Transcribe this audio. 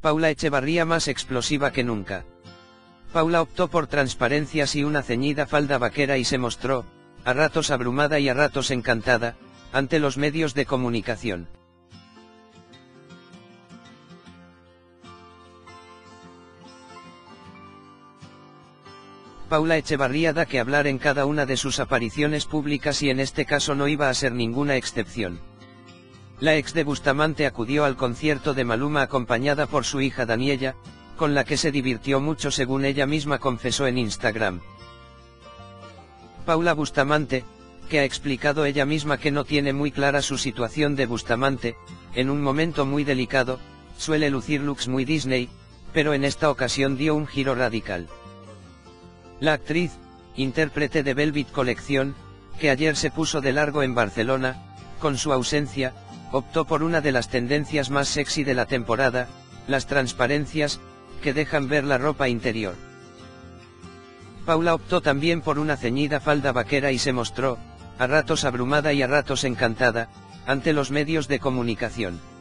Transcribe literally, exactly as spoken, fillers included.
Paula Echevarría más explosiva que nunca. Paula optó por transparencias y una ceñida falda vaquera y se mostró, a ratos abrumada y a ratos encantada, ante los medios de comunicación. Paula Echevarría da que hablar en cada una de sus apariciones públicas y en este caso no iba a ser ninguna excepción. La ex de Bustamante acudió al concierto de Maluma acompañada por su hija Daniella, con la que se divirtió mucho según ella misma confesó en Instagram. Paula Bustamante, que ha explicado ella misma que no tiene muy clara su situación de Bustamante, en un momento muy delicado, suele lucir looks muy Disney, pero en esta ocasión dio un giro radical. La actriz, intérprete de Velvet Collection, que ayer se puso de largo en Barcelona, con su ausencia, optó por una de las tendencias más sexy de la temporada, las transparencias, que dejan ver la ropa interior. Paula optó también por una ceñida falda vaquera y se mostró, a ratos abrumada y a ratos encantada, ante los medios de comunicación.